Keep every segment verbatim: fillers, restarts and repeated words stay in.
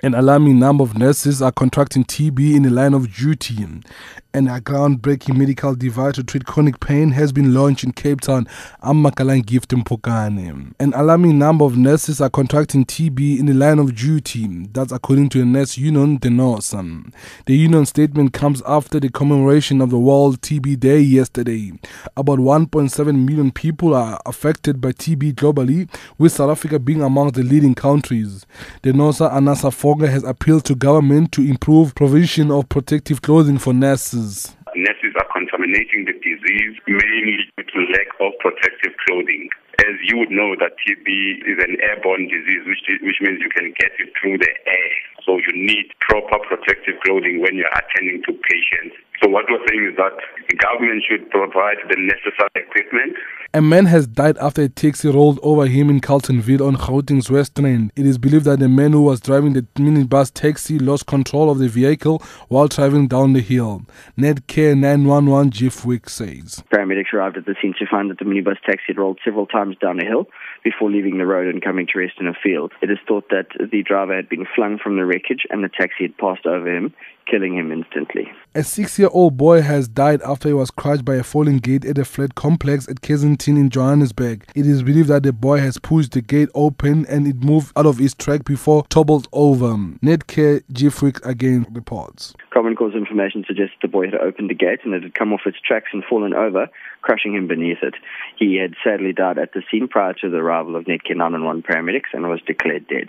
An alarming number of nurses are contracting T B in the line of duty. And a groundbreaking medical device to treat chronic pain has been launched in Cape Town. I'm Makalan Gift Mpokane. An alarming number of nurses are contracting T B in the line of duty. That's according to the nurse union, the NOSA. The union statement comes after the commemoration of the World T B Day yesterday. About one point seven million people are affected by T B globally, with South Africa being among the leading countries. The NOSA Anasa Foga has appealed to government to improve provision of protective clothing for nurses. Nurses are contaminating the disease mainly due to lack of protective clothing. As you would know, that T B is an airborne disease, which which means you can get it through the air. So you need proper protective clothing when you're attending to patients. So what we're saying is that the government should provide the necessary equipment. A man has died after a taxi rolled over him in Carltonville on Gauteng's West Rand. It is believed that the man who was driving the minibus taxi lost control of the vehicle while driving down the hill. Netcare nine one one Jeff Wick says. Paramedics arrived at the scene to find that the minibus taxi had rolled several times down a hill before leaving the road and coming to rest in a field. It is thought that the driver had been flung from the wreckage and the taxi had passed over him, killing him instantly. A six-year-old boy has died after he was crushed by a falling gate at a flat complex at Kensington in Johannesburg. It is believed that the boy has pushed the gate open and it moved out of its track before toppled over. Netcare Jeffrick again reports. Common cause information suggests the boy had opened the gate and it had come off its tracks and fallen over, crushing him beneath it. He had sadly died at the scene prior to the arrival of Netcare nine one one paramedics and was declared dead.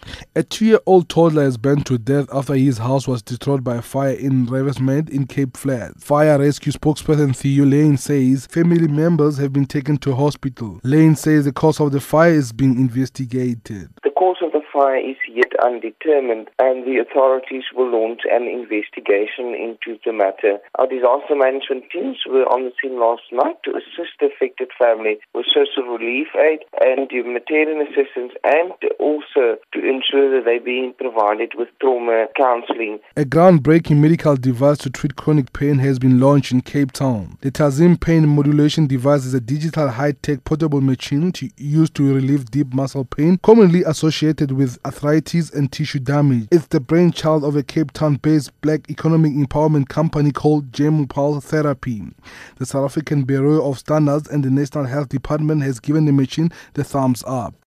A two-year-old toddler is burned to death after his house was destroyed by a fire in Riversmith in Cape Flats. Fire rescue spokesperson Theo Lane says family members have been taken to hospital. Lane says the cause of the fire is being investigated. The cause of the fire is yet undetermined and the authorities will launch an investigation into the matter. Our disaster management teams were on the scene last night to assist the affected family with social relief aid and humanitarian assistance, and also to ensure that they're being provided with trauma counseling. A groundbreaking medical device to treat chronic pain has been launched in Cape Town. The Tazim pain modulation device is a digital high-tech portable machine to, used to relieve deep muscle pain, commonly associated with arthritis and tissue damage. It's the brainchild of a Cape Town-based black economic empowerment company called Gemupal Therapy. The South African Bureau of Standards and the National Health Department has given the machine the thumbs up.